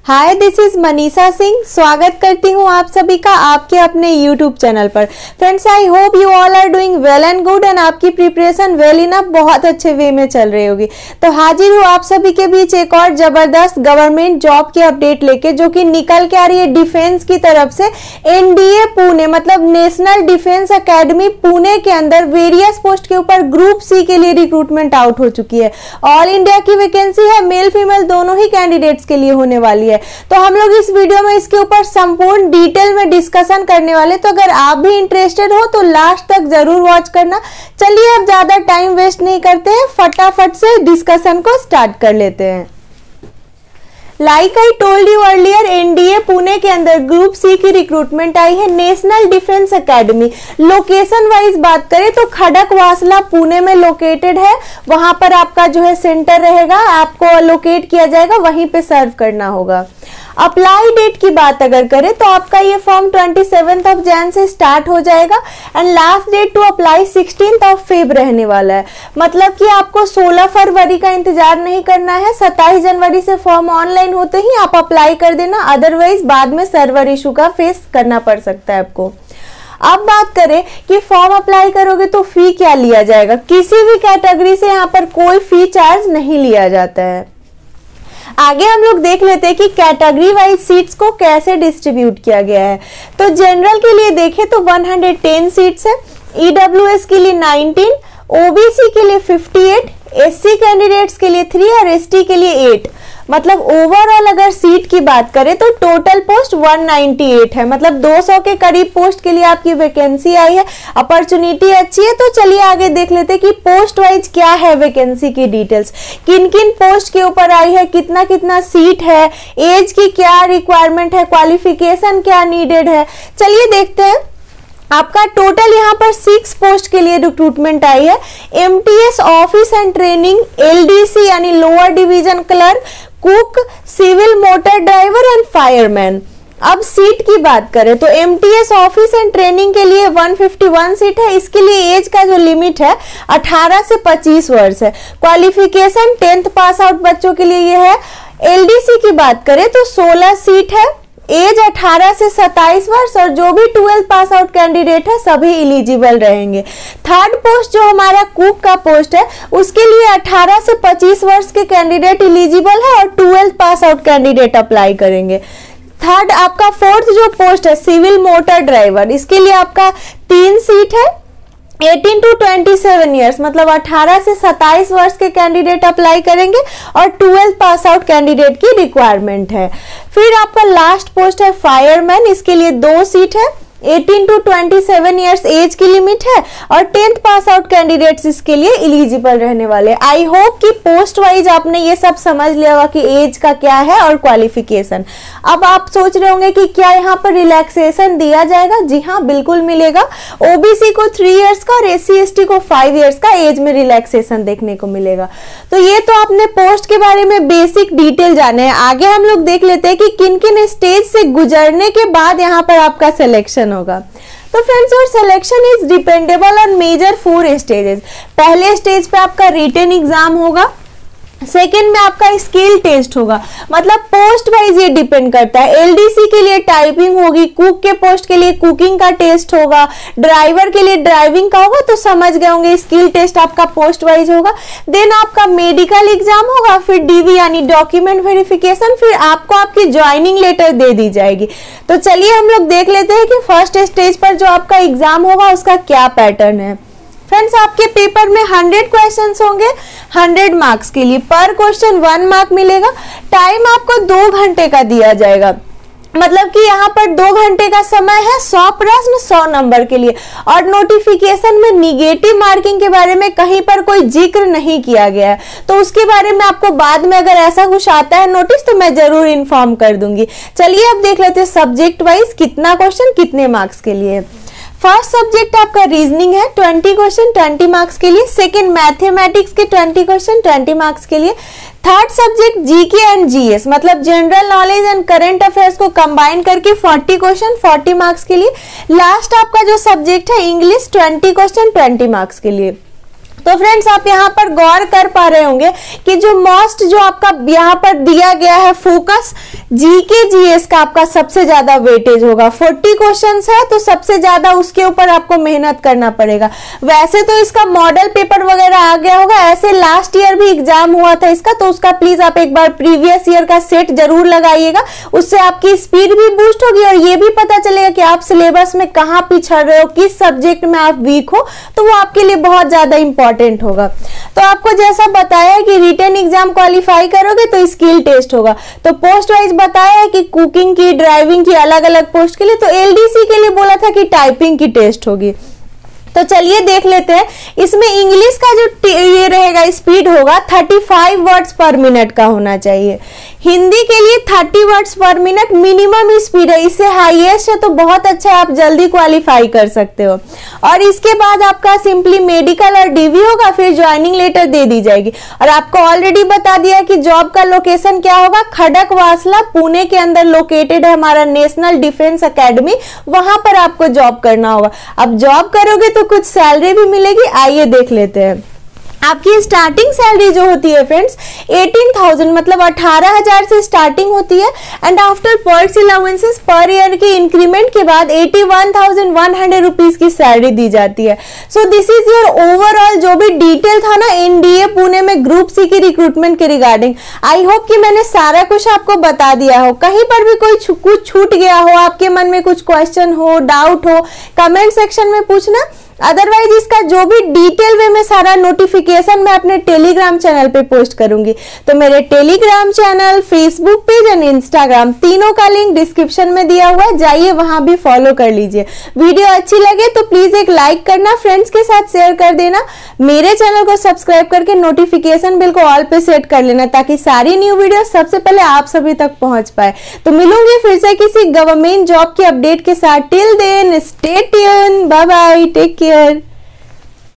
Hi, this is Manisha Singh. स्वागत करती हूँ आप सभी का आपके अपने यूट्यूब चैनल पर। Friends, I hope you all are doing well and good एंड आपकी प्रिपरेशन वेल इनफ बहुत अच्छे वे में चल रही होगी। तो हाजिर हूँ आप सभी के बीच एक और जबरदस्त गवर्नमेंट जॉब की अपडेट लेके, जो कि निकल के आ रही है डिफेंस की तरफ से। एनडीए पुणे मतलब नेशनल डिफेंस एकेडमी पुणे के अंदर वेरियस पोस्ट के ऊपर ग्रुप सी के लिए रिक्रूटमेंट आउट हो चुकी है। ऑल इंडिया की वैकेंसी है, मेल फीमेल दोनों ही कैंडिडेट्स के लिए होने वाली है। तो हम लोग इस वीडियो में इसके ऊपर संपूर्ण डिटेल में डिस्कशन करने वाले। तो अगर आप भी इंटरेस्टेड हो तो लास्ट तक जरूर वॉच करना। चलिए अब ज्यादा टाइम वेस्ट नहीं करते हैं, फटाफट से डिस्कशन को स्टार्ट कर लेते हैं। Like I told you earlier, NDA Pune के अंदर ग्रुप सी की रिक्रूटमेंट आई है national defence academy. Location wise बात करें तो खड़कवासला पुणे में लोकेटेड है। वहां पर आपका जो है सेंटर रहेगा, आपको लोकेट किया जाएगा, वहीं पे सर्व करना होगा। अप्लाई डेट की बात अगर करें तो आपका ये फॉर्म 27 ऑफ जैन से स्टार्ट हो जाएगा and last date to apply 16 of Feb रहने वाला है। मतलब कि आपको 16 फरवरी का इंतजार नहीं करना है, 27 जनवरी से फॉर्म ऑनलाइन होते ही आप अप्लाई कर देना, अदरवाइज बाद में सर्वर इशू का फेस करना पड़ सकता है आपको। अब बात करें कि फॉर्म अप्लाई करोगे तो फी क्या लिया जाएगा। किसी भी कैटेगरी से यहाँ पर कोई फी चार्ज नहीं लिया जाता है। आगे हम लोग देख लेते हैं कि कैटेगरी वाइज सीट्स को कैसे डिस्ट्रीब्यूट किया गया है। तो जनरल के लिए देखें तो 110 सीट्स है, ईडब्ल्यूएस के लिए 19, ओबीसी के लिए 58, एससी कैंडिडेट्स के लिए 3 और एसटी के लिए 8। मतलब ओवरऑल अगर सीट की बात करें तो टोटल पोस्ट 198 है। मतलब 200 के करीब पोस्ट के लिए आपकी वैकेंसी आई है। अपॉर्चुनिटी अच्छी है। तो चलिए आगे देख लेते हैं कि पोस्ट वाइज क्या है वैकेंसी की डिटेल्स, किन किन पोस्ट के ऊपर आई है, कितना कितना सीट है, एज की क्या रिक्वायरमेंट है, क्वालिफिकेशन क्या नीडेड है। चलिए देखते हैं। आपका टोटल यहाँ पर 6 पोस्ट के लिए रिक्रूटमेंट आई है। MTS office and training, LDC यानी lower division clerk, cook, civil motor driver and fireman. अब सीट की बात करें तो एमटीएस ऑफिस एंड ट्रेनिंग के लिए 151 सीट है। इसके लिए एज का जो लिमिट है 18 से 25 वर्ष है। क्वालिफिकेशन 10th पास आउट बच्चों के लिए ये है। एलडीसी की बात करें तो 16 सीट है, एज 18 से 27 वर्ष और जो भी 12th पास आउट कैंडिडेट है सभी इलिजिबल रहेंगे। थर्ड पोस्ट जो हमारा कुक का पोस्ट है उसके लिए 18 से 25 वर्ष के कैंडिडेट इलिजिबल है और 12th pass out candidate apply करेंगे। थर्ड आपका फोर्थ जो पोस्ट है सिविल मोटर ड्राइवर, इसके लिए आपका 3 सीट है। 18 to 27 ईयर्स मतलब 18 से 27 वर्ष के कैंडिडेट अप्लाई करेंगे और 12th पास आउट कैंडिडेट की रिक्वायरमेंट है। फिर आपका लास्ट पोस्ट है फायरमैन, इसके लिए 2 सीट है। 18 to 27 ईयर्स एज की लिमिट है और 10th पास आउट कैंडिडेट्स इसके लिए एलिजिबल रहने वाले। आई होप कि पोस्ट वाइज आपने ये सब समझ लिया होगा कि एज का क्या है और क्वालिफिकेशन। अब आप सोच रहे होंगे कि क्या यहाँ पर रिलैक्सेशन दिया जाएगा। जी हाँ, बिल्कुल मिलेगा। ओबीसी को 3 इयर्स का और एससी एसटी को 5 इयर्स का एज में रिलैक्सेशन देखने को मिलेगा। तो ये तो आपने पोस्ट के बारे में बेसिक डिटेल जाने हैं। आगे हम लोग देख लेते हैं कि किन किन स्टेज से गुजरने के बाद यहाँ पर आपका सिलेक्शन होगा। तो friends, your selection is dependable on major 4 stages. पहले स्टेज पे आपका रिटन एग्जाम होगा, सेकेंड में आपका स्किल टेस्ट होगा। मतलब पोस्ट वाइज ये डिपेंड करता है। एलडीसी के लिए टाइपिंग होगी, कुक के पोस्ट के लिए कुकिंग का टेस्ट होगा, ड्राइवर के लिए ड्राइविंग का होगा। तो समझ गए होंगे स्किल टेस्ट आपका पोस्ट वाइज होगा। देन आपका मेडिकल एग्जाम होगा, फिर डीवी यानी डॉक्यूमेंट वेरिफिकेशन, फिर आपको आपकी ज्वाइनिंग लेटर दे दी जाएगी। तो चलिए हम लोग देख लेते हैं कि फर्स्ट स्टेज पर जो आपका एग्जाम होगा उसका क्या पैटर्न है। फ्रेंड्स, आपके पेपर में 100 क्वेश्चंस होंगे 100 मार्क्स के लिए। पर क्वेश्चन 1 मार्क मिलेगा। टाइम आपको 2 घंटे का दिया जाएगा। मतलब कि यहाँ पर 2 घंटे का समय है, 100 प्रश्न 100 नंबर के लिए। और नोटिफिकेशन में निगेटिव मार्किंग के बारे में कहीं पर कोई जिक्र नहीं किया गया है। तो उसके बारे में आपको बाद में अगर ऐसा कुछ आता है नोटिस तो मैं जरूर इन्फॉर्म कर दूंगी। चलिए अब देख लेते हैं सब्जेक्ट वाइज कितना क्वेश्चन कितने मार्क्स के लिए। फर्स्ट सब्जेक्ट आपका रीजनिंग है, 20 क्वेश्चन 20 मार्क्स के लिए। सेकंड मैथमेटिक्स के 20 क्वेश्चन 20 मार्क्स के लिए। Third subject GK and GS मतलब general knowledge and current affairs को कंबाइन करके 40 क्वेश्चन 40 मार्क्स के लिए। लास्ट आपका जो सब्जेक्ट है इंग्लिश 20 क्वेश्चन 20 मार्क्स के लिए। तो फ्रेंड्स आप यहाँ पर गौर कर पा रहे होंगे कि जो मोस्ट जो आपका यहाँ पर दिया गया है फोकस, जीके जीएस का आपका सबसे ज्यादा वेटेज होगा। 40 क्वेश्चंस है तो सबसे ज्यादा उसके ऊपर आपको मेहनत करना पड़ेगा। वैसे तो इसका मॉडल पेपर वगैरह आ गया होगा, ऐसे लास्ट ईयर भी एग्जाम हुआ था इसका, तो उसका प्लीज आप एक बार प्रीवियस ईयर का सेट जरूर लगाइएगा, उससे आपकी स्पीड भी बूस्ट होगी और ये भी पता चलेगा कि आप सिलेबस में कहाँ पिछड़ रहे हो, किस सब्जेक्ट में आप वीक हो, तो वो आपके लिए बहुत ज्यादा इंपॉर्टेंट होगा। तो आपको जैसा बताया कि रिटन एग्जाम क्वालिफाई करोगे तो स्किल टेस्ट होगा। तो पोस्ट वाइज बताया है कि कुकिंग की, ड्राइविंग की, अलग अलग पोस्ट के लिए। तो एलडीसी के लिए बोला था कि टाइपिंग की टेस्ट होगी। तो चलिए देख लेते हैं। इसमें इंग्लिश का जो ये रहेगा स्पीड होगा 35 वर्ड्स पर मिनट का होना चाहिए। हिंदी के लिए 30 वर्ड्स पर मिनट मिनिमम स्पीड है, इससे हाईएस्ट है तो बहुत अच्छा है, आप जल्दी क्वालिफाई कर सकते हो। और इसके बाद आपका सिंपली मेडिकल और डीवी होगा, फिर ज्वाइनिंग लेटर दे दी जाएगी। और आपको ऑलरेडी बता दिया कि जॉब का लोकेशन क्या होगा, खड़कवासला पुणे के अंदर लोकेटेड है हमारा नेशनल डिफेंस एकेडमी, वहां पर आपको जॉब करना होगा। अब जॉब करोगे तो कुछ सैलरी भी मिलेगी, आइए देख लेते हैं। आपकी स्टार्टिंग सैलरी जो होती है फ्रेंड्स 18,000 मतलब 18,000 से स्टार्टिंग होती है। And after perks allowances per year की इंक्रीमेंट के बाद 81,100 रुपीज की सैलरी दी जाती है। So this is your overall जो भी डिटेल था ना एनडीए पुणे में ग्रुप सी की रिक्रूटमेंट के रिगार्डिंग। आई होप कि मैंने सारा कुछ आपको बता दिया हो। कहीं पर भी कोई कुछ छूट गया हो, आपके मन में कुछ क्वेश्चन हो, डाउट हो, कमेंट सेक्शन में पूछना। अदरवाइज इसका जो भी डिटेल वे में सारा नोटिफिकेशन मैं अपने टेलीग्राम चैनल पे पोस्ट करूंगी। तो मेरे Telegram channel, Facebook page and Instagram तीनों का लिंक डिस्क्रिप्शन में दिया हुआ है, जाइए वहां भी फॉलो कर लीजिए। वीडियो अच्छी लगे तो प्लीज एक लाइक करना, फ्रेंड्स के साथ शेयर कर देना। मेरे चैनल को सब्सक्राइब करके नोटिफिकेशन बिल को ऑल पे सेट कर लेना ताकि सारी न्यू वीडियो सबसे पहले आप सभी तक पहुंच पाए। तो मिलूंगी फिर से किसी गवर्नमेंट जॉब के अपडेट के साथ। Till then stay tune, bye bye, take care.